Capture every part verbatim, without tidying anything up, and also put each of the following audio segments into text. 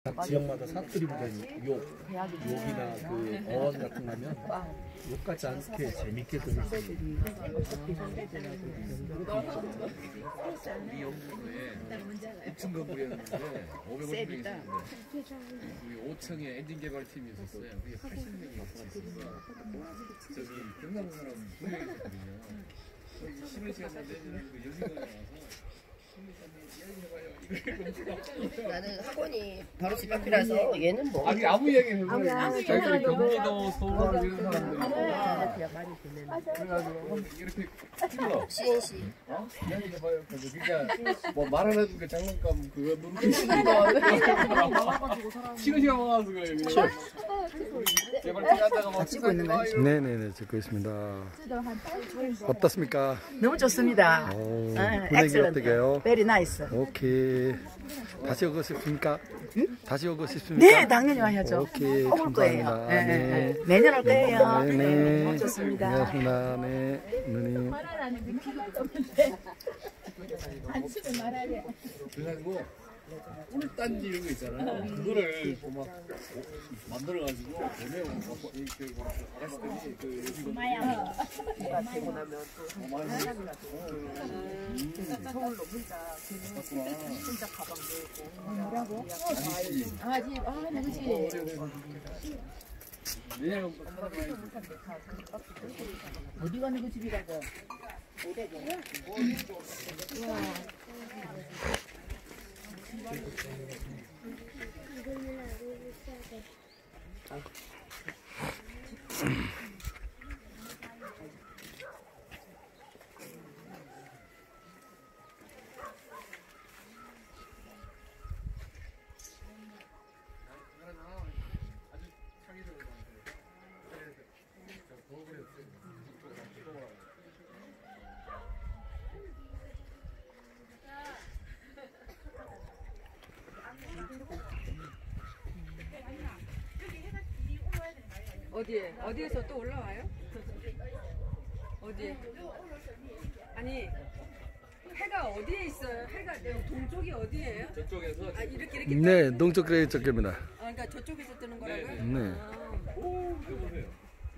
각 지역마다 사투리 부르는 욕, 욕이나 그 어원 같은 거 하면 욕같지 않게 재밌게 들을 수 있는. 우리 연구에 이층 건물이었는데 오백오십 명이 있었는데 우리 오 층에 엔진 개발팀이 있었어요. 그게 팔십 명이 있었어요. 저기 경남 사람 두 명이 있었거든요. 쉬는 시간에 내주는 그 여직원이 나와서 나는 학원이 바로 집 앞이라서 얘는 뭐 아니 아무 이야기 해봐요. 저희들이 경기도 서울 이런 사람들 많이 듣는 그래가지고 이렇게 찔러 씨엔씨 어? 이야기 해봐요. 그러니까 뭐 말 안 해도 장난감 그거 누르기 싫은 쉬는 시간 많아서 그래요. 제발 제가 막 찍고 있는 거예요? 네네네 찍고 있습니다. 어떻습니까? 너무 좋습니다. 오, 아, 분위기 어떻게요? Very nice. 오케이. 다시 오고 싶습니까? 응? 다시 오고 싶습니까? 네, 당연히 와야죠. 오케이, 올 거예요. 감사합니다. 네, 네. 네. 내년 올 거예요. 네, 네, 네. 좋습니다. 고맙습니다. 네, 누님. 그래가지고 꿀단지 이런 거 있잖아요. 그거를 막 만들어가지고 보내고 이렇게 아가씨들이 그 요즘 마야 되고 나면 또 많이 서울로 혼자 혼자 가방 들고 뭐라고? 아니지. 아, 집, 아, 누구지? 내년 어디가 누구 집이라고? 어디에? 어디에서 또 올라와요? 어디에? 아니 해가 어디에 있어요? 해가 동쪽이 어디예요? 저쪽에서 아 이렇게 이렇게 네, 동쪽 그레이 쪽입니다. 아 그러니까 저쪽에서 뜨는 거라고요? 네. 아. 오 해보세요.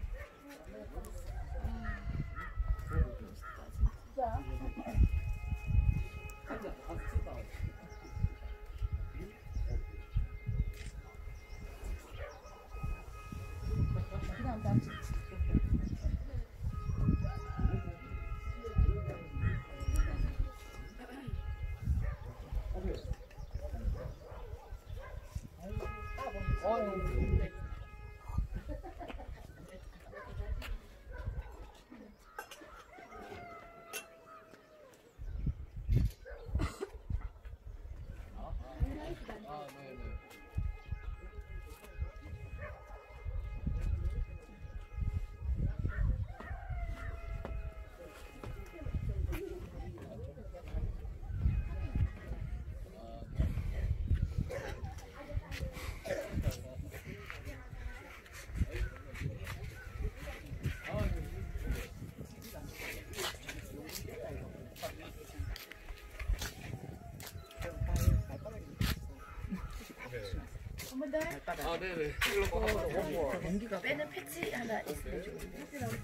아 네네. 공기가 빼는 패치 하나 있으면 좋은데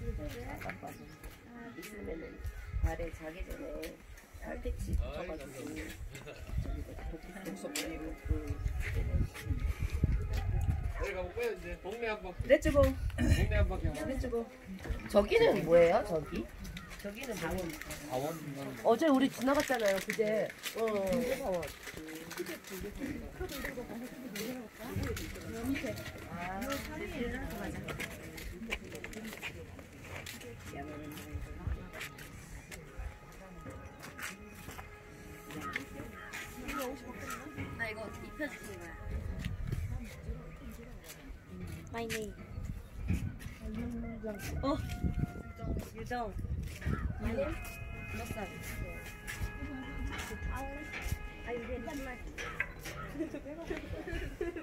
있으면은 발에 자기 전에 발 패치 붙여가지고 목소리로 그 내가 못 빼요 이제 동네 한 바퀴. 렛츠고 동네 한 바퀴. 렛츠고 저기는 뭐예요 저기? 저기는 강원 강원. 어제 우리 지나갔잖아요 그제 어 강원 아 이렇게 가자 나 이거 입혀주는 거야. My name. 어. 유정. My name? 몇 살? 아우. 아 이게 정말.